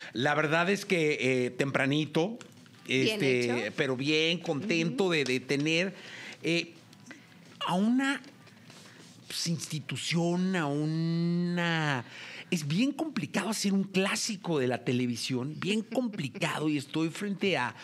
La verdad es que tempranito, Bien hecho. pero bien contento de tener a una institución, a una... Es bien complicado hacer un clásico de la televisión, bien complicado, y estoy frente a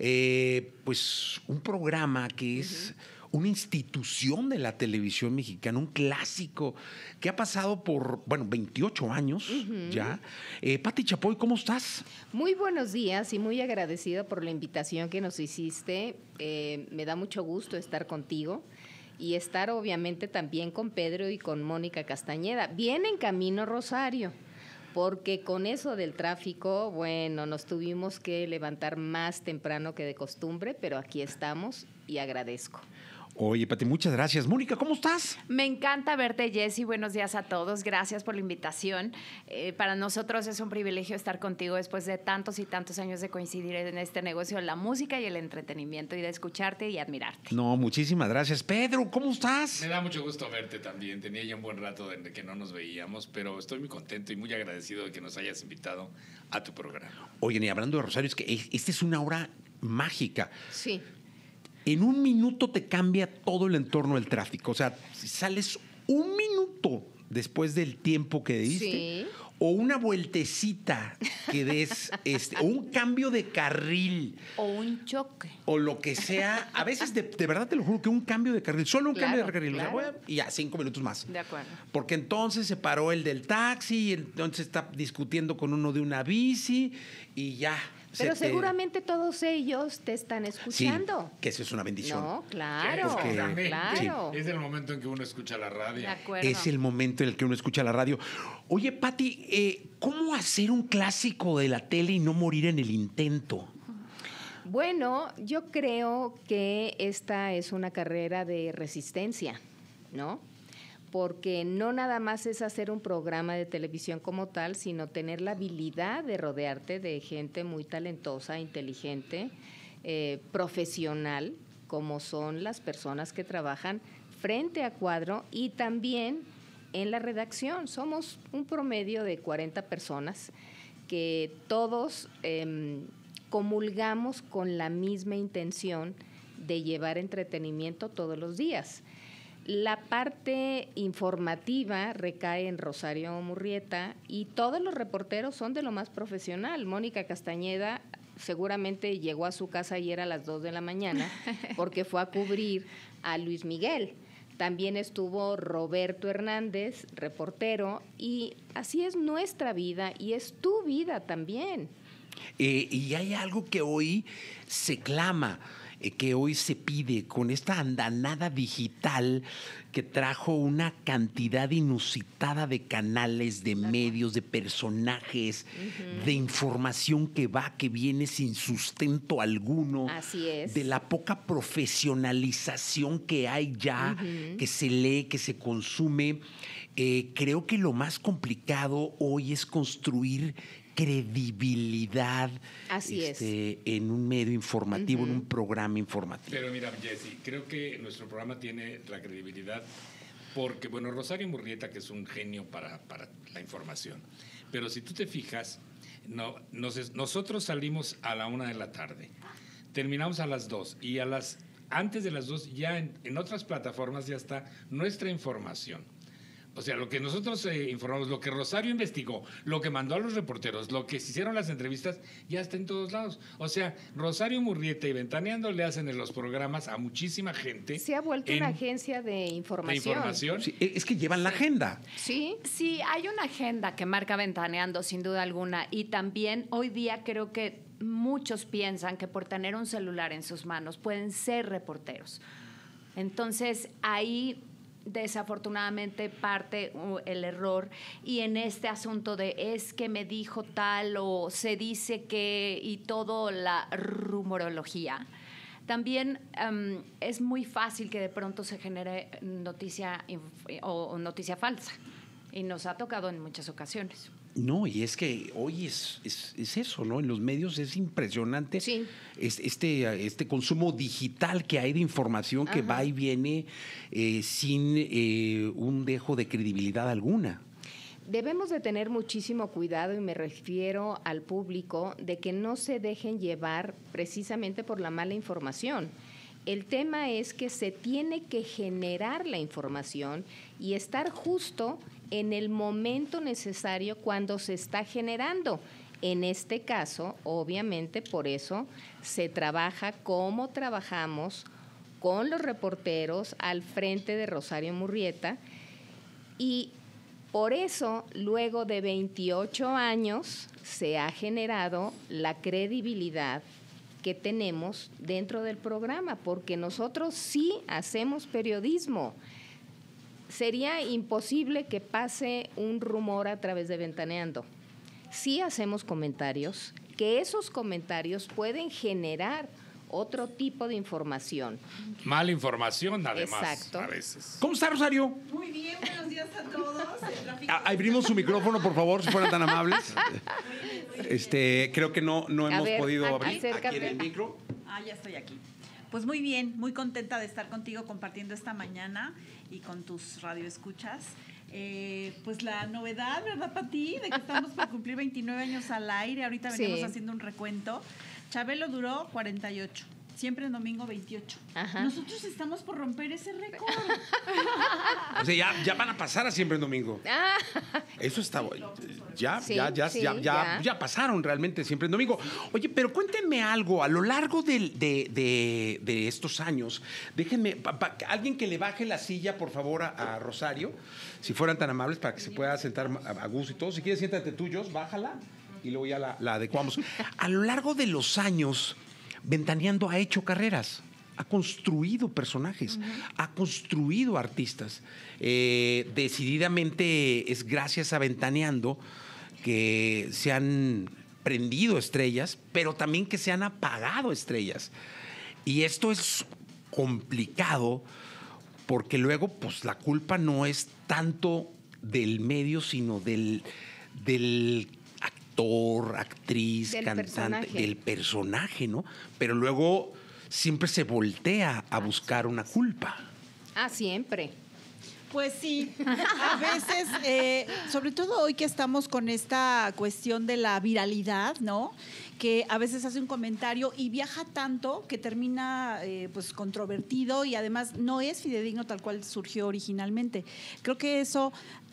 pues un programa que es una institución de la televisión mexicana, un clásico que ha pasado por, 28 años ya. Pati Chapoy, ¿cómo estás? Muy buenos días y muy agradecida por la invitación que nos hiciste. Me da mucho gusto estar contigo y estar obviamente también con Pedro y con Mónica Castañeda. Viene en camino Rosario, porque con eso del tráfico, bueno, nos tuvimos que levantar más temprano que de costumbre, pero aquí estamos y agradezco. Oye, Pati, muchas gracias. Mónica, ¿cómo estás? Me encanta verte, Jessy. Buenos días a todos. Gracias por la invitación. Para nosotros es un privilegio estar contigo después de tantos y tantos años de coincidir en este negocio, la música y el entretenimiento, y de escucharte y admirarte. No, muchísimas gracias. Pedro, ¿cómo estás? Me da mucho gusto verte también. Tenía ya un buen rato de que no nos veíamos, pero estoy muy contento y muy agradecido de que nos hayas invitado a tu programa. Oye, y hablando de Rosario, es que esta es una hora mágica. Sí. En un minuto te cambia todo el entorno del tráfico. O sea, si sales un minuto después del tiempo que diste, Sí. o una vueltecita que des, o un cambio de carril, O un choque. o lo que sea. A veces, de verdad te lo juro, que un cambio de carril, solo un cambio de carril. Claro. O sea, y ya, 5 minutos más. De acuerdo. Porque entonces se paró el del taxi, y entonces está discutiendo con uno de una bici, y ya. Pero seguramente todos ellos te están Sí, escuchando. que eso es una bendición. No, claro, Porque- claro. Es el momento en que uno escucha la radio. De acuerdo. Es el momento en el que uno escucha la radio. Oye, Pati, ¿cómo hacer un clásico de la tele y no morir en el intento? Bueno, yo creo que esta es una carrera de resistencia, ¿no? Porque no nada más es hacer un programa de televisión como tal, sino tener la habilidad de rodearte de gente muy talentosa, inteligente, profesional, como son las personas que trabajan frente a cuadro y también en la redacción. Somos un promedio de 40 personas que todos comulgamos con la misma intención de llevar entretenimiento todos los días. La parte informativa recae en Rosario Murrieta y todos los reporteros son de lo más profesional. Mónica Castañeda seguramente llegó a su casa ayer a las 2 de la mañana porque fue a cubrir a Luis Miguel. También estuvo Roberto Hernández, reportero, y así es nuestra vida y es tu vida también. Y hay algo que hoy se clama, que hoy se pide con esta andanada digital que trajo una cantidad inusitada de canales, de medios, de personajes, de información que va, que viene sin sustento alguno. Así es. De la poca profesionalización que hay ya, que se lee, que se consume. Creo que lo más complicado hoy es construir credibilidad. Así es. En un medio informativo, en un programa informativo. Pero mira, Jessy, creo que nuestro programa tiene la credibilidad porque, bueno, Rosario Murrieta, que es un genio para la información, pero si tú te fijas, nosotros salimos a la 1 de la tarde, terminamos a las 2 y antes de las 2 ya en otras plataformas ya está nuestra información. O sea, lo que nosotros informamos, lo que Rosario investigó, lo que mandó a los reporteros, lo que se hicieron las entrevistas, ya está en todos lados. O sea, Rosario Murrieta y Ventaneando le hacen en los programas a muchísima gente. Se ha vuelto una agencia de información. Sí, es que llevan la agenda. Sí. Sí, hay una agenda que marca Ventaneando, sin duda alguna, y también hoy día creo que muchos piensan que por tener un celular en sus manos pueden ser reporteros. Entonces, ahí desafortunadamente parte el error, y en este asunto de es que me dijo tal o se dice que, y todo la rumorología, también es muy fácil que de pronto se genere noticia o noticia falsa, y nos ha tocado en muchas ocasiones. No, y es que hoy es eso, ¿no? En los medios es impresionante. Sí. Este consumo digital que hay de información que va y viene sin un dejo de credibilidad alguna. debemos de tener muchísimo cuidado, y me refiero al público, de que no se dejen llevar precisamente por la mala información. El tema es que se tiene que generar la información y estar justo en el momento necesario cuando se está generando. En este caso, obviamente, por eso se trabaja como trabajamos con los reporteros al frente de Rosario Murrieta, y por eso, luego de 28 años, se ha generado la credibilidad que tenemos dentro del programa, porque nosotros sí hacemos periodismo. Sería imposible que pase un rumor a través de Ventaneando. Sí hacemos comentarios, que esos comentarios pueden generar otro tipo de información. Mala información, además, Exacto. a veces. ¿Cómo está, Rosario? Muy bien, buenos días a todos. El tráfico- Abrimos su micrófono, por favor, si fueran tan amables. Creo que no hemos ver, podido abrir acércate. aquí en el micro. Ya estoy aquí. Pues muy bien, muy contenta de estar contigo compartiendo esta mañana y con tus radioescuchas. Pues la novedad, ¿verdad, Pati? De que estamos por cumplir 29 años al aire. Ahorita veníamos Sí. haciendo un recuento. Chabelo duró 48. Siempre en domingo 28. Ajá. Nosotros estamos por romper ese récord. O sea, ya van a pasar a siempre en domingo. Ah, Eso está bueno. Ya pasaron realmente siempre en domingo. Oye, pero cuéntenme algo. A lo largo de estos años, déjenme, alguien que le baje la silla, por favor, a Rosario, si fueran tan amables, para que se pueda sentar a gusto y todo. Si quieres, siéntate tú, Jos, bájala y luego ya la adecuamos. A lo largo de los años, Ventaneando ha hecho carreras, ha construido personajes, ha construido artistas. Decididamente es gracias a Ventaneando que se han prendido estrellas, pero también que se han apagado estrellas. Y esto es complicado porque luego, pues, la culpa no es tanto del medio, sino del actor, actriz, Del cantante, personaje. del personaje, ¿no? Pero luego siempre se voltea a buscar una culpa. siempre. Pues sí, a veces, sobre todo hoy que estamos con esta cuestión de la viralidad, ¿no? Que a veces hace un comentario y viaja tanto que termina pues controvertido y además no es fidedigno tal cual surgió originalmente. Creo que eso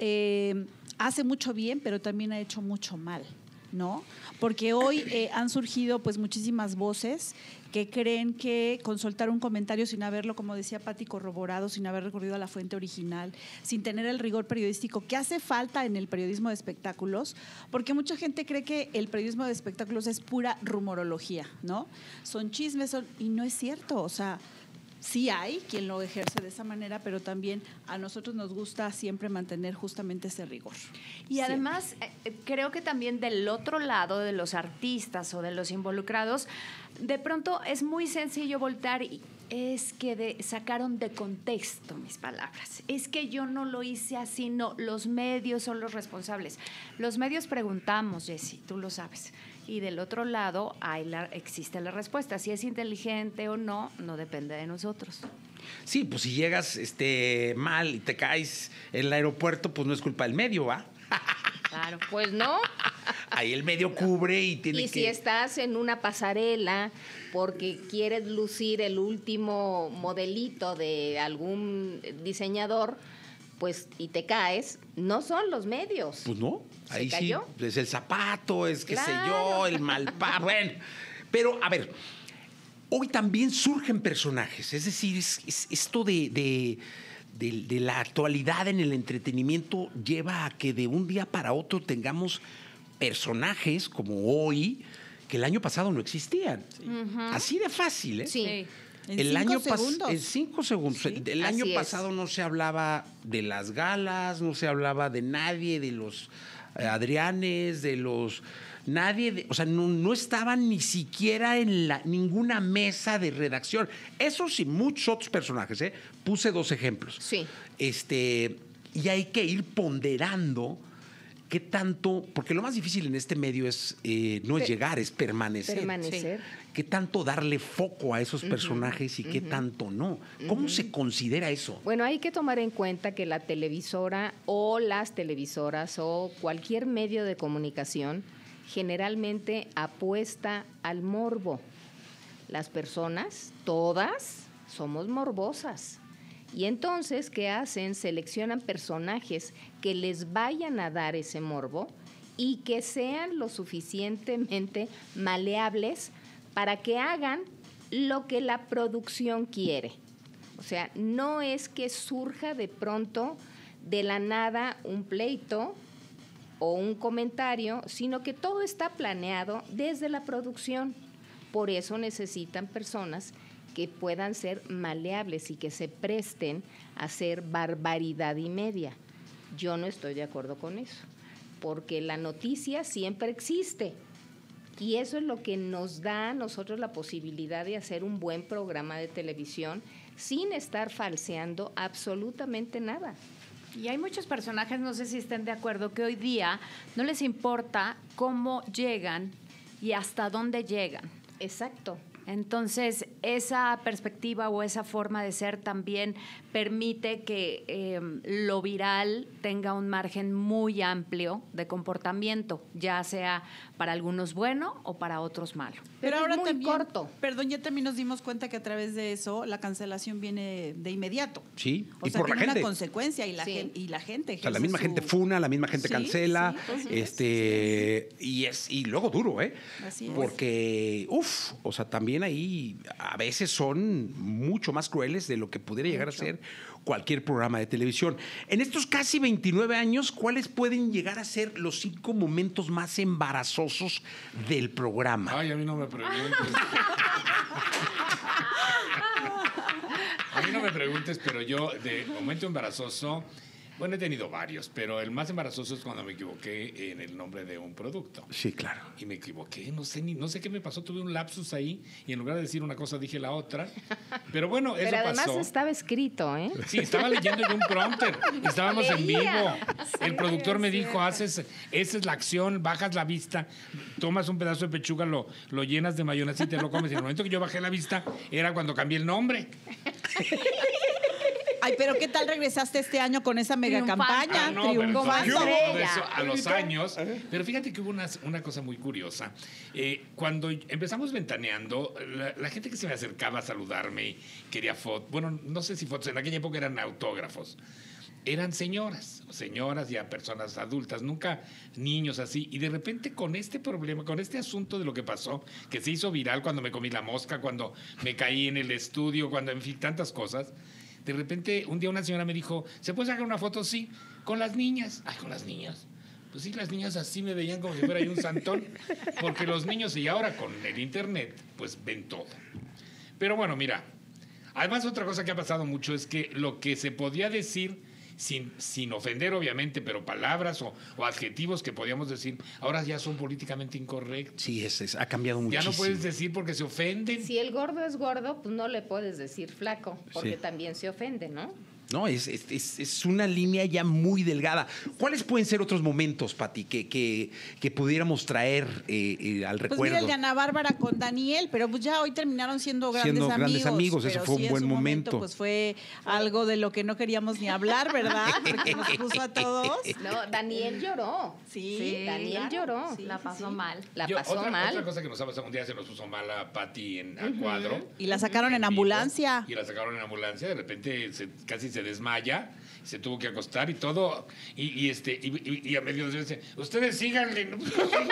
hace mucho bien, pero también ha hecho mucho mal, ¿no? Porque hoy han surgido pues muchísimas voces que creen que con soltar un comentario sin haberlo, como decía Pati, corroborado, sin haber recurrido a la fuente original, sin tener el rigor periodístico que hace falta en el periodismo de espectáculos, porque mucha gente cree que el periodismo de espectáculos es pura rumorología, ¿no? Son chismes, y no es cierto, o sea, sí hay quien lo ejerce de esa manera, pero también a nosotros nos gusta siempre mantener justamente ese rigor. Y además, creo que también del otro lado de los artistas o de los involucrados, de pronto es muy sencillo voltar y es que sacaron de contexto mis palabras. Es que yo no lo hice así, no, los medios son los responsables. Los medios preguntamos, Jessy, tú lo sabes. Y del otro lado existe la respuesta. Si es inteligente o no, no depende de nosotros. Sí, pues si llegas mal y te caes en el aeropuerto, pues no es culpa del medio, ¿va? Claro, pues no. Ahí el medio cubre y tiene Y si estás en una pasarela porque quieres lucir el último modelito de algún diseñador, pues y te caes, no son los medios. Pues no, ahí ¿Se sí, cayó? es el zapato, es qué sé Claro. yo, el malpa, bueno. Pero, a ver, hoy también surgen personajes, es decir, esto de la actualidad en el entretenimiento lleva a que de un día para otro tengamos personajes como hoy, que el año pasado no existían. Así de fácil, ¿eh? Sí. En El 5 año segundos. En 5 segundos. Sí, El así año es. pasado no se hablaba de las galas, no se hablaba de nadie, de los Adrianes, de los... Nadie, o sea, no estaban ni siquiera en ninguna mesa de redacción. Esos y muchos otros personajes, ¿eh? Puse 2 ejemplos. Sí. Y hay que ir ponderando ¿qué tanto? Porque lo más difícil en este medio es no es llegar, es permanecer. Permanecer. ¿Qué tanto darle foco a esos personajes y qué tanto no? ¿Cómo se considera eso? Bueno, hay que tomar en cuenta que la televisora o las televisoras o cualquier medio de comunicación generalmente apuesta al morbo. Las personas, todas, somos morbosas. Y entonces, ¿qué hacen? Seleccionan personajes que les vayan a dar ese morbo y que sean lo suficientemente maleables para que hagan lo que la producción quiere. O sea, no es que surja de pronto de la nada un pleito o un comentario, sino que todo está planeado desde la producción. Por eso necesitan personas que puedan ser maleables y que se presten a hacer barbaridad y media. Yo no estoy de acuerdo con eso, porque la noticia siempre existe. Y eso es lo que nos da a nosotros la posibilidad de hacer un buen programa de televisión sin estar falseando absolutamente nada. Y hay muchos personajes, no sé si estén de acuerdo, que hoy día no les importa cómo llegan y hasta dónde llegan. Exacto. Entonces, esa perspectiva o esa forma de ser también permite que lo viral tenga un margen muy amplio de comportamiento, ya sea para algunos bueno o para otros malo. Pero es ahora muy también, corto. perdón, ya también nos dimos cuenta que a través de eso la cancelación viene de inmediato. Sí, O y sea, por la tiene gente. una consecuencia y la, Sí. y la gente. O sea, la ejerce misma gente su- funa, la misma gente Sí, cancela, sí, así y luego duro, ¿eh? Así es. Porque, o sea, también ahí a veces son mucho más crueles de lo que pudiera llegar a ser cualquier programa de televisión. En estos casi 29 años, ¿cuáles pueden llegar a ser los 5 momentos más embarazosos del programa? Ay, a mí no me preguntes. A mí no me preguntes, pero yo de momento embarazoso, bueno, he tenido varios, pero el más embarazoso es cuando me equivoqué en el nombre de un producto. Sí, claro. Y me equivoqué, no sé qué me pasó, tuve un lapsus ahí y en lugar de decir una cosa dije la otra. Pero bueno, eso Pero además pasó. estaba escrito, ¿eh? Sí, estaba leyendo yo un prompter. Estábamos en vivo. El productor me dijo, esa es la acción, bajas la vista, tomas un pedazo de pechuga, lo llenas de mayonesa y te lo comes. Y en el momento que yo bajé la vista era cuando cambié el nombre. Ay, pero ¿qué tal regresaste este año con esa mega Triunfante. campaña? Ah, no, pero Triunfando. entonces, todo Estrella. eso a los años. Pero fíjate que hubo una cosa muy curiosa. Cuando empezamos ventaneando, la gente que se me acercaba a saludarme y quería fotos, bueno, no sé si fotos, en aquella época eran autógrafos. Eran señoras ya personas adultas, nunca niños así. Y de repente con este problema, con este asunto de lo que pasó, que se hizo viral cuando me comí la mosca, cuando me caí en el estudio, cuando, en fin, tantas cosas. De repente, un día una señora me dijo, ¿se puede sacar una foto? Sí, con las niñas. Ay, con las niñas. Pues sí, las niñas así me veían como si fuera yo un santón, porque los niños, y ahora con el internet, pues ven todo. Pero bueno, mira, además otra cosa que ha pasado mucho es que lo que se podía decir, sin ofender obviamente, pero palabras o adjetivos que podíamos decir, ahora ya son políticamente incorrectos. Sí, ha cambiado Ya muchísimo. no puedes decir porque se ofenden. Si el gordo es gordo, pues no le puedes decir flaco, porque Sí. también se ofende, ¿no? No, es una línea ya muy delgada. ¿Cuáles pueden ser otros momentos, Pati, que pudiéramos traer al Pues recuerdo? mira el de Ana Bárbara con Daniel, pero pues ya hoy terminaron siendo grandes amigos. Eso pero fue sí, un en buen su momento. Pues fue algo de lo que no queríamos ni hablar, ¿verdad? Porque nos puso a todos. No, Daniel lloró. Sí, Daniel claro. lloró. Sí, La sí, pasó sí. mal. La Yo, pasó otra mal. cosa que nos ha pasado, un día se nos puso mal a Pati a cuadro. Y la sacaron en vivo, ambulancia. Y la sacaron en ambulancia, de repente casi se desmaya, se tuvo que acostar y todo. Y a medio de dice, ustedes síganle. No, pues,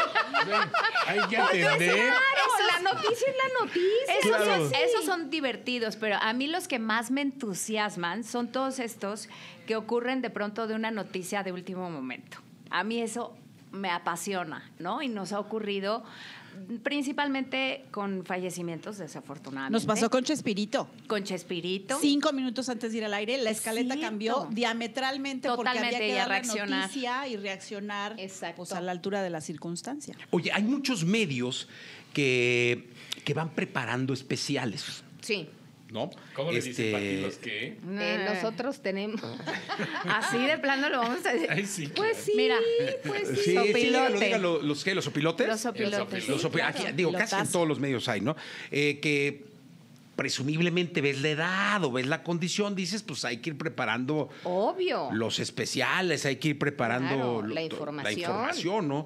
hay que atender. La noticia es la noticia. Esos son divertidos, pero a mí los que más me entusiasman son todos estos que ocurren de pronto de una noticia de último momento. A mí eso me apasiona, ¿no? Y nos ha ocurrido principalmente con fallecimientos, desafortunadamente. Nos pasó con Chespirito. Con Chespirito. 5 minutos antes de ir al aire, la escaleta Cierto. cambió diametralmente porque Totalmente, había que y a dar la reaccionar. noticia y reaccionar Exacto. pues, a la altura de la circunstancia. Oye, hay muchos medios que van preparando especiales. Sí. ¿no? ¿Cómo le dicen, Pati, los qué? Nosotros tenemos... Así de plano lo vamos a decir. Ay, sí, Pues sí, Mira. pues sí. Sí, Sopilote. dígalo, ¿los qué? ¿Los sopilotes? Los sopilotes. Los sopilotes. Aquí, digo, casi en todos los medios hay, ¿no? Que presumiblemente ves la edad o ves la condición, dices, pues hay que ir preparando Obvio. los especiales, hay que ir preparando Claro, la información, ¿no?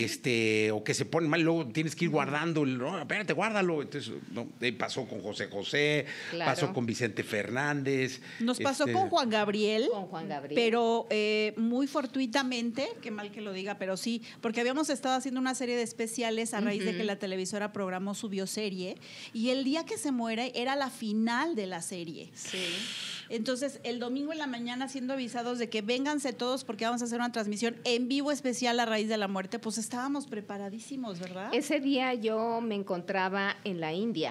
O que se ponen mal, luego tienes que ir guardando, no, espérate, guárdalo. Entonces, no, pasó con José José, Claro. pasó con Vicente Fernández. Nos pasó con Juan Gabriel. Con Juan Gabriel. Pero muy fortuitamente, qué mal que lo diga, pero sí, porque habíamos estado haciendo una serie de especiales a raíz de que la televisora programó su bioserie, y el día que se muere era la final de la serie. Sí. Entonces, el domingo en la mañana, siendo avisados de que vénganse todos porque vamos a hacer una transmisión en vivo especial a raíz de la muerte, pues estábamos preparadísimos, ¿verdad? Ese día yo me encontraba en la India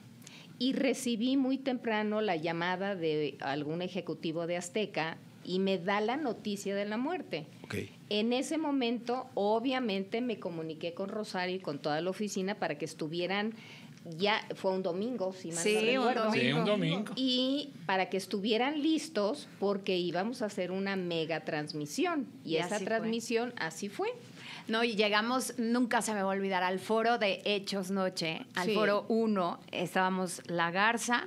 y recibí muy temprano la llamada de algún ejecutivo de Azteca y me da la noticia de la muerte. Okay. En ese momento, obviamente, me comuniqué con Rosario y con toda la oficina para que estuvieran, ya fue un domingo, si mal Sí, no un recuerdo. domingo. Sí, un domingo. Y para que estuvieran listos porque íbamos a hacer una mega transmisión. Y esa así fue. transmisión así fue. No, y llegamos, nunca se me va a olvidar, al foro de Hechos Noche, al Sí. foro 1, estábamos La Garza.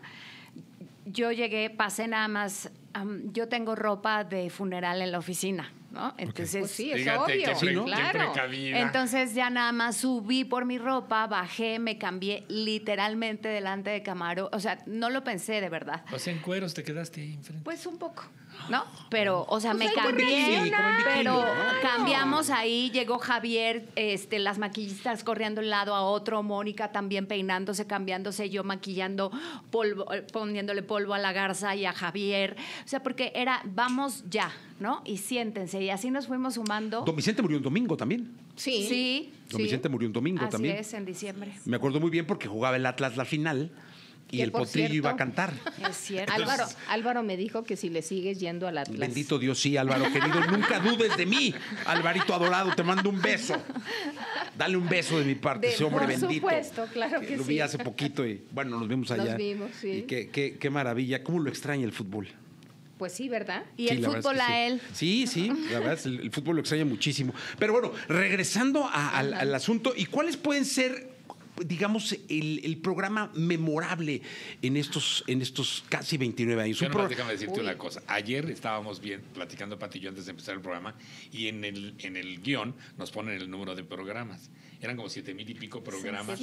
Yo llegué, pasé nada más, yo tengo ropa de funeral en la oficina, ¿no? Entonces, Pues sí, es Fíjate, obvio. qué Claro. precavida. entonces ya nada más subí por mi ropa, bajé, me cambié literalmente delante de Camaro. O sea, no lo pensé de verdad. O sea, en cueros te quedaste ahí enfrente. Pues un poco, ¿no? Pero, o sea, me hay que cambié, reaccionar. Como en bikini, pero ¿no? cambiamos ahí, llegó Javier, las maquillistas corriendo de un lado a otro, Mónica también peinándose, cambiándose, yo maquillando, poniéndole polvo a la Garza y a Javier. O sea, porque era, vamos ya, ¿no? Y siéntense, y así nos fuimos sumando. Don Vicente murió un domingo también. Sí. Sí, Don Vicente murió un domingo así también. es, en diciembre. Me acuerdo muy bien porque jugaba el Atlas la final y Que, el por potrillo cierto, iba a cantar. Es cierto. Álvaro me dijo que si le sigues yendo al Atlas. Bendito Dios, sí, Álvaro, querido, nunca dudes de mí. Alvarito adorado, te mando un beso. Dale un beso de mi parte, ese hombre por bendito. supuesto, claro que Lo sí. vi hace poquito y, bueno, nos vimos allá. Nos vimos, sí. Y qué maravilla, cómo lo extraña el fútbol. Pues sí, ¿verdad? Y Sí, el la verdad fútbol es que a sí. él. Sí, la verdad es el fútbol lo extraña muchísimo. Pero bueno, regresando al asunto, ¿y cuáles pueden ser, digamos, el programa memorable en estos casi 29 años? Yo Un nomás pro- déjame decirte Uy. una cosa. Ayer estábamos bien platicando, Pati y yo, antes de empezar el programa, y en el guión nos ponen el número de programas. Eran como 7,000 y pico programas.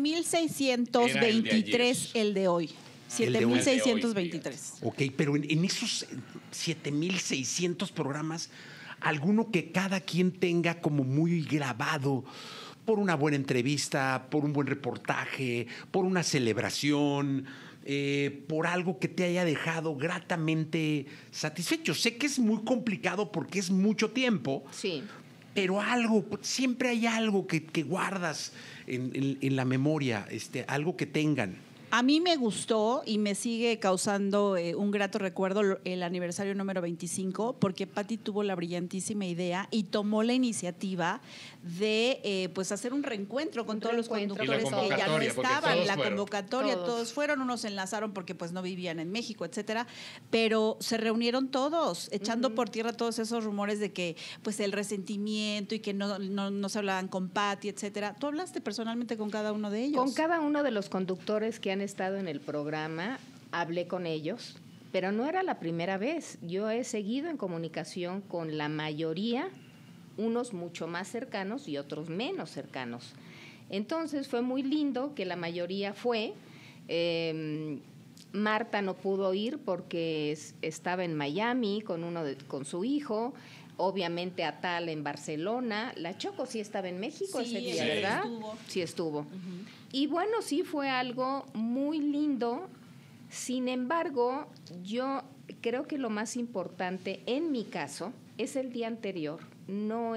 7,623 el de hoy. El de hoy. 7,623. Ok, pero en esos 7,600 programas, alguno que cada quien tenga como muy grabado por una buena entrevista, por un buen reportaje, por una celebración, por algo que te haya dejado gratamente satisfecho. Sé que es muy complicado porque es mucho tiempo, Sí. pero algo, siempre hay algo que guardas en la memoria, algo que tengan. A mí me gustó y me sigue causando un grato recuerdo el aniversario número 25, porque Patti tuvo la brillantísima idea y tomó la iniciativa de pues hacer un reencuentro con Un todos los reencuentro. conductores Y la que ya no convocatoria, porque estaban. todos La fueron. convocatoria, todos fueron, unos se enlazaron porque pues no vivían en México, etcétera, pero se reunieron todos, echando por tierra todos esos rumores de que pues el resentimiento y que no se hablaban con Patti, etcétera. ¿Tú hablaste personalmente con cada uno de ellos? Con cada uno de los conductores que han estado en el programa, hablé con ellos, pero no era la primera vez. Yo he seguido en comunicación con la mayoría, unos mucho más cercanos y otros menos cercanos. Entonces fue muy lindo que la mayoría fue. Marta no pudo ir porque estaba en Miami con su hijo. Obviamente Atal en Barcelona. La Choco sí estaba en México Sí, ese día, sí ¿verdad? estuvo. Sí estuvo. Y bueno, sí fue algo muy lindo. Sin embargo, yo creo que lo más importante en mi caso es el día anterior. No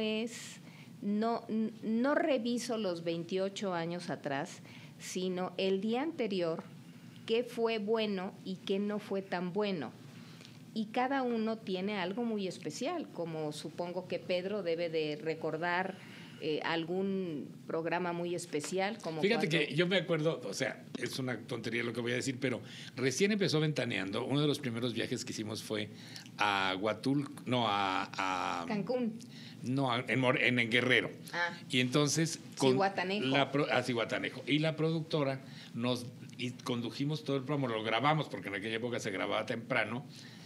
reviso los 28 años atrás, sino el día anterior, qué fue bueno y qué no fue tan bueno. Y cada uno tiene algo muy especial, como supongo que Pedro debe de recordar algún programa muy especial. Como Fíjate que yo me acuerdo, o sea, es una tontería lo que voy a decir, pero recién empezó Ventaneando. Uno de los primeros viajes que hicimos fue a Cancún. No, en Guerrero. Ah. Y entonces... Zihuatanejo. Zihuatanejo. Y la productora condujimos todo el programa, lo grabamos, porque en aquella época se grababa temprano,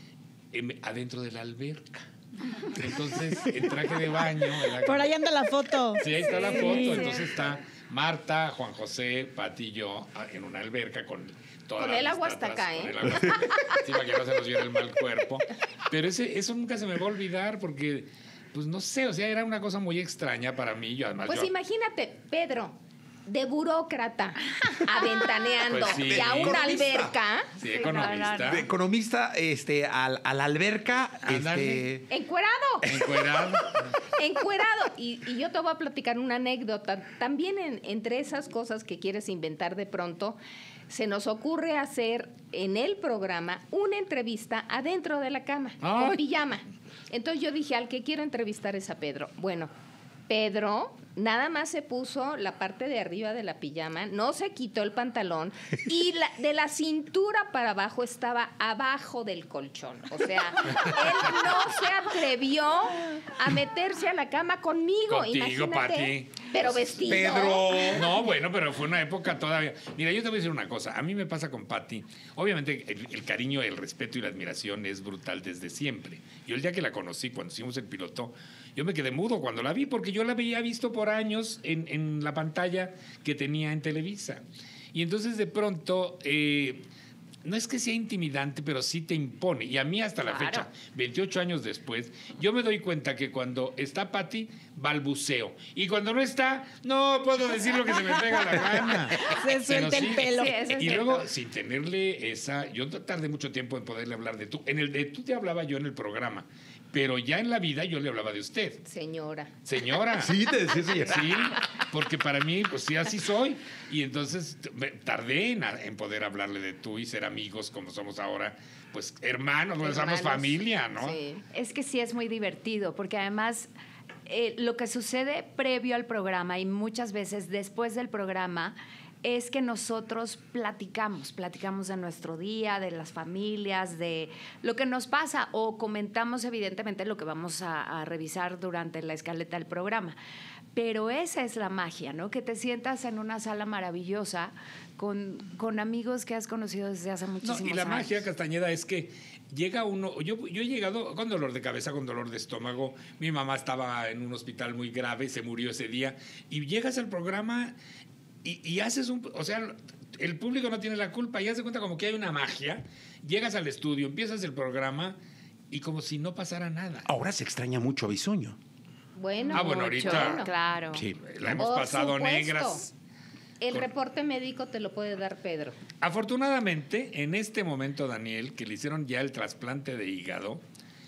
adentro de la alberca. Entonces, el traje de baño... Por ahí anda la foto. Sí, ahí está la foto. Entonces está Marta, Juan José, Pati y yo en una alberca con toda el agua hasta acá, con el agua hasta acá. Sí, para que no se nos viera el mal cuerpo. Pero eso nunca se me va a olvidar porque, pues no sé, o sea, era una cosa muy extraña para mí. Yo además... Pues imagínate, Pedro, de burócrata a Ventaneando Pues sí. y a una Economista. alberca, Sí, economista. De economista a la alberca, Ándale. encuerado. Encuerado. Encuerado. Y yo te voy a platicar una anécdota. También entre esas cosas que quieres inventar de pronto, se nos ocurre hacer en el programa una entrevista adentro de la cama, Ay. con pijama. Entonces yo dije, al que quiero entrevistar es a Pedro. Bueno, Pedro nada más se puso la parte de arriba de la pijama, no se quitó el pantalón y de la cintura para abajo estaba abajo del colchón. O sea, él no se atrevió a meterse a la cama conmigo. Contigo, imagínate. Pati. Pero vestido. Pedro. No, bueno, pero fue una época todavía. Mira, yo te voy a decir una cosa. A mí me pasa con Pati. Obviamente, el cariño, el respeto y la admiración es brutal desde siempre. Yo el día que la conocí, cuando hicimos el piloto, yo me quedé mudo cuando la vi, porque yo la había visto por años en la pantalla que tenía en Televisa. Y entonces, de pronto... no es que sea intimidante, pero sí te impone. Y a mí hasta la fecha, 28 años después, yo me doy cuenta que cuando está Pati, balbuceo. Y cuando no está, no puedo decir lo que se me pega la gana. Se suelta el pelo. Sí, eso es Y cierto. luego, sin tenerle esa... Yo tardé mucho tiempo en poderle hablar de tú. En el de tú te hablaba yo en el programa, pero ya en la vida yo le hablaba de usted. Señora. Señora. Sí, te decía señora. Sí, porque para mí, pues sí, así soy. Y entonces tardé en poder hablarle de tú y ser amigos como somos ahora, pues hermanos, pues somos familia, ¿no? Sí. Es que sí es muy divertido, porque además lo que sucede previo al programa y muchas veces después del programa es que nosotros platicamos de nuestro día, de las familias, de lo que nos pasa o comentamos evidentemente lo que vamos a revisar durante la escaleta del programa. Pero esa es la magia, ¿no? Que te sientas en una sala maravillosa con amigos que has conocido desde hace muchísimos años. Y la magia, Castañeda, es que llega uno... Yo he llegado con dolor de cabeza, con dolor de estómago. Mi mamá estaba en un hospital muy grave, se murió ese día. Y llegas al programa y haces un... O sea, el público no tiene la culpa y hace cuenta como que hay una magia. Llegas al estudio, empiezas el programa y como si no pasara nada. Ahora se extraña mucho a Bisoño. Bueno, bueno, ahorita... Claro. Sí. La hemos Por pasado supuesto. negras. El reporte médico te lo puede dar Pedro. Afortunadamente, en este momento, Daniel, que le hicieron ya el trasplante de hígado,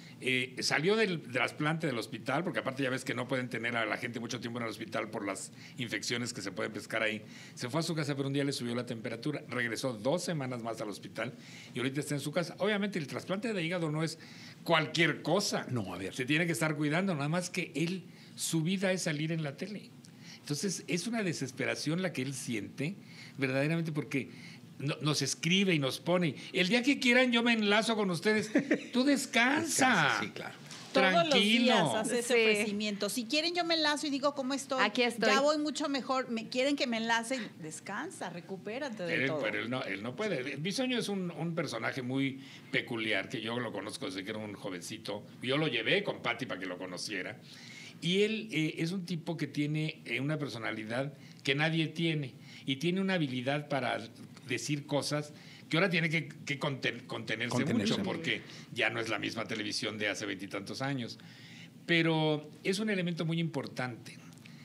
salió del trasplante del hospital, porque aparte ya ves que no pueden tener a la gente mucho tiempo en el hospital por las infecciones que se pueden pescar ahí. Se fue a su casa, pero un día le subió la temperatura, regresó 2 semanas más al hospital y ahorita está en su casa. Obviamente el trasplante de hígado no es cualquier cosa. No, a ver. Se tiene que estar cuidando, nada más que su vida es salir en la tele. Entonces es una desesperación la que él siente, verdaderamente, porque nos escribe y nos pone. El día que quieran yo me enlazo con ustedes. Tú descansa. Sí, claro. Todos los Tranquilo. días hace ese Sí. ofrecimiento. Si quieren yo me enlazo y digo cómo estoy. Aquí estoy. Ya voy mucho mejor. Quieren que me enlace. Descansa, recupérate de todo. Pero él no puede. Bisoño es un personaje muy peculiar, que yo lo conozco desde que era un jovencito. Yo lo llevé con Pati para que lo conociera. Y él es un tipo que tiene una personalidad que nadie tiene. Y tiene una habilidad para decir cosas que ahora tiene que contenerse mucho, porque ya no es la misma televisión de hace 20 y tantos años. Pero es un elemento muy importante.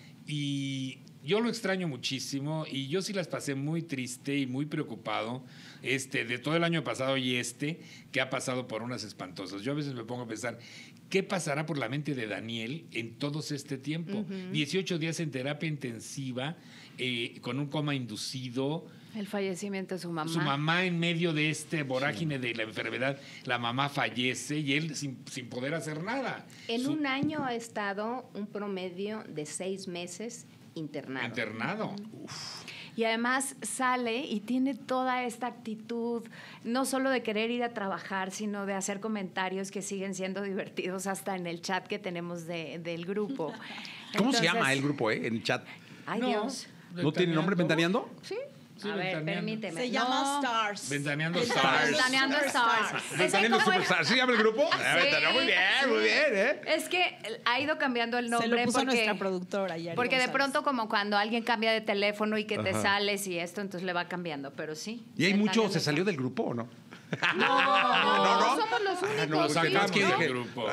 Y yo lo extraño muchísimo, y yo sí las pasé muy triste y muy preocupado de todo el año pasado y que ha pasado por unas espantosas. Yo a veces me pongo a pensar, ¿qué pasará por la mente de Daniel en todo este tiempo? 18 días en terapia intensiva con un coma inducido. El fallecimiento de su mamá. Su mamá en medio de este vorágine de la enfermedad, la mamá fallece y él sin poder hacer nada. En un año ha estado un promedio de 6 meses internado. Internado. Y además sale y tiene toda esta actitud, no solo de querer ir a trabajar, sino de hacer comentarios que siguen siendo divertidos hasta en el chat que tenemos del grupo. ¿Cómo se Entonces, llama el grupo, en el chat? Ay, No, Dios. ¿No tiene nombre, Ventaneando? Sí. Sí, A ver, ventaneando. permíteme. Se llama Stars. Ventaneando Stars. Ventaneando Stars. ¿Ventaneando Es como- Superstar? ¿Sí llama el grupo? Muy bien, muy bien, ¿eh? Es que ha ido cambiando el Se nombre lo puso porque, nuestra productora. Yari porque de González. pronto como cuando alguien cambia de teléfono y que te Ajá. sales y esto, entonces le va cambiando, pero sí. ¿Y hay mucho, Ventaneando se salió Stars. del grupo o no? No, somos los únicos. Ah, no, sí. sacamos Sacamos que del dije. grupo.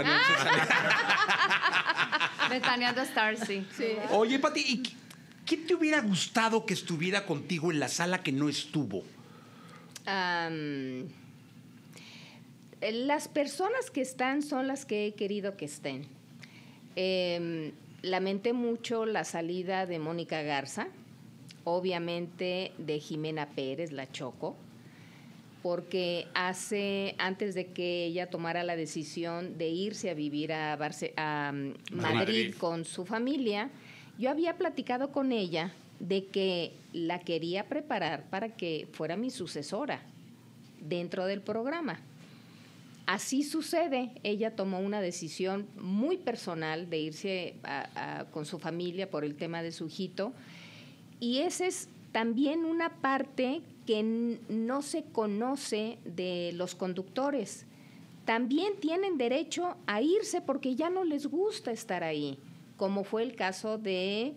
Ventaneando Stars, sí. Oye, Pati, ¿y qué te hubiera gustado que estuviera contigo en la sala que no estuvo? Las personas que están son las que he querido que estén. Lamenté mucho la salida de Mónica Garza, obviamente de Jimena Pérez, la Choco, porque antes de que ella tomara la decisión de irse a vivir a Madrid con su familia, yo había platicado con ella de que la quería preparar para que fuera mi sucesora dentro del programa. Así sucede, ella tomó una decisión muy personal de irse con su familia por el tema de su hijito, y esa es también una parte que no se conoce de los conductores. También tienen derecho a irse porque ya no les gusta estar ahí, como fue el caso de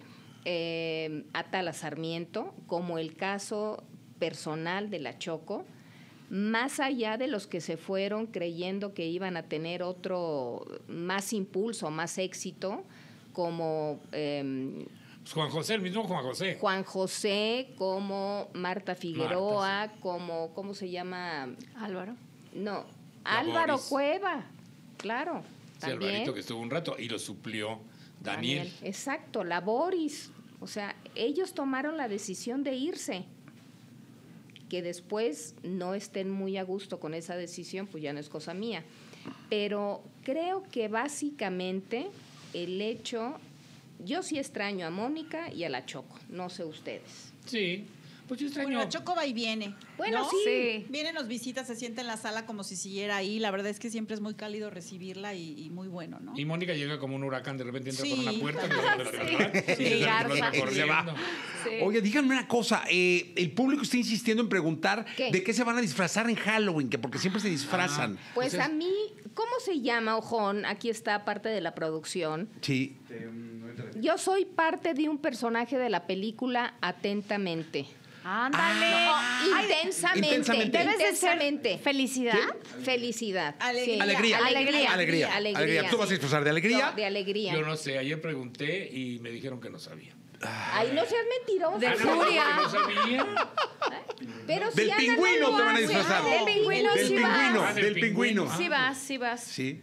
Atala Sarmiento, como el caso personal de la Choco, más allá de los que se fueron creyendo que iban a tener otro más impulso, más éxito, como Juan José, el mismo Juan José. Juan José, como Marta Figueroa, como, ¿cómo se llama? Álvaro. No, La Álvaro Boris. Cueva, claro, Sí, también. Alvarito, que estuvo un rato y lo suplió Daniel. Exacto, la Boris. O sea, ellos tomaron la decisión de irse. Que después no estén muy a gusto con esa decisión, pues ya no es cosa mía. Pero creo que básicamente el hecho, yo sí extraño a Mónica y a la Choco, no sé ustedes. Sí, pues yo extraño. Bueno, la Choco va y viene. Bueno, ¿no? sí. Viene, nos visita, se sienta en la sala como si siguiera ahí. La verdad es que siempre es muy cálido recibirla y muy bueno, ¿no? Y Mónica llega como un huracán, de repente entra Sí. por una puerta. Sí, Garza. Se va. Sí. Oye, díganme una cosa, el público está insistiendo en preguntar ¿Qué? de qué se van a disfrazar en Halloween, que porque siempre se disfrazan. Pues Entonces- a mí, ¿cómo se llama, Ojón? Aquí está parte de la producción. Sí. Yo soy parte de un personaje de la película Atentamente. Ándale. Intensamente. Intensamente. Debes de ser Intensamente. felicidad. Felicidad. Alegría. sí. Alegría. Alegría. Alegría. ¿Tú vas a disfrazar de alegría? No, de alegría. Yo no sé, ayer pregunté y me dijeron que no sabía. Ay, no seas mentiroso. De Ah, no, furia. no sabía. Pero Del si andan pingüino dando te van a así. disfrazar. Del pingüino Del sí pingüino, vas. del pingüino. Sí vas, sí vas. Sí.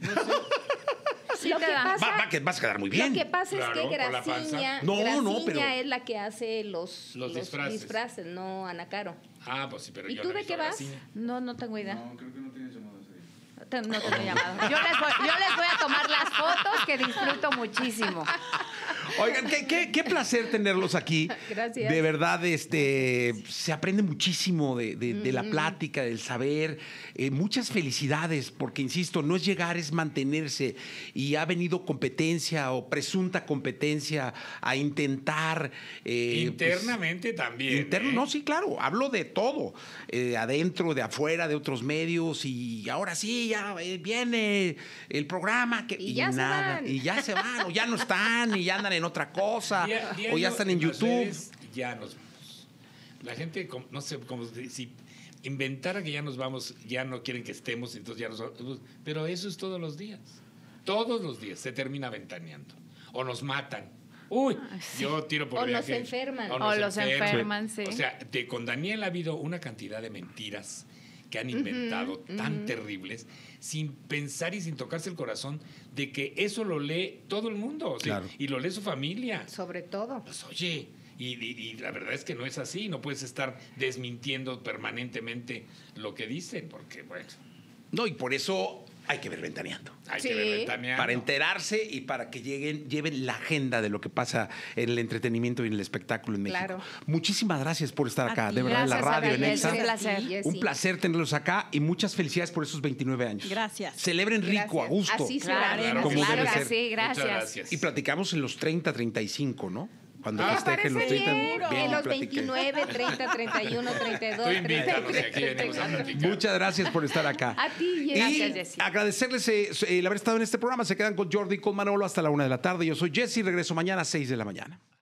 Sí Lo te que da. pasa- Que vas a quedar muy bien. Lo que pasa Claro, es que por la panza. Graciña, No, Graciña pero- es la que hace los disfraces. no Ana Caro. Ah, pues sí, pero ¿Y yo tú no de he visto qué a vas? Graciña. No tengo idea. No, creo que no tienes llamado ese día. No tengo llamado. Yo les voy a tomar las fotos que disfruto muchísimo. Oigan, qué placer tenerlos aquí. Gracias. De verdad, se aprende muchísimo de la plática, del saber. Muchas felicidades, porque insisto, no es llegar, es mantenerse. Y ha venido competencia o presunta competencia a intentar. Internamente también. Interno, ¿eh? no, sí, claro, hablo de todo, adentro, de afuera, de otros medios, y ahora sí, ya viene el programa, Y ya se van. y ya se van, o ya no están, y ya andan en otra cosa, o ya están en las YouTube. redes, ya nos vamos. La gente, no sé, como si inventara que ya nos vamos, ya no quieren que estemos, entonces ya nos vamos. Pero eso es todos los días. Todos los días se termina ventaneando. O nos matan. Uy, yo tiro por O viaje. los enferman. O los enferman, sí. O sea, con Daniel ha habido una cantidad de mentiras que han inventado tan terribles, sin pensar y sin tocarse el corazón, de que eso lo lee todo el mundo, o sea, Claro. y lo lee su familia. Sobre todo. Pues oye, Y la verdad es que no es así, no puedes estar desmintiendo permanentemente lo que dicen, porque bueno, No, y por eso hay que ver Ventaneando. hay Sí. que ver Ventaneando. Para enterarse y para que lleven la agenda de lo que pasa en el entretenimiento y en el espectáculo en México. Claro. Muchísimas gracias por estar A acá, ti. de verdad, en la Gracias, radio, en Adela, Exa. es un placer. Jessy. Un placer tenerlos acá y muchas felicidades por esos 29 años. Gracias. Celebren rico, a Gracias. gusto. Así Claro, será. Como claro debe que ser. sí, Muchas gracias. gracias. Y platicamos en los 30, 35, ¿no? Cuando Me festejen los parece 30. bien. En los platiquen. 29, 30, 31, 32, Tú invítanos y 33. aquí venimos a platicar. Muchas gracias por estar acá. A ti, Y Jessy. Gracias, Jessy. agradecerles el haber estado en este programa. Se quedan con Jordi y con Manolo hasta la 1 de la tarde. Yo soy Jessy, regreso mañana a 6 de la mañana.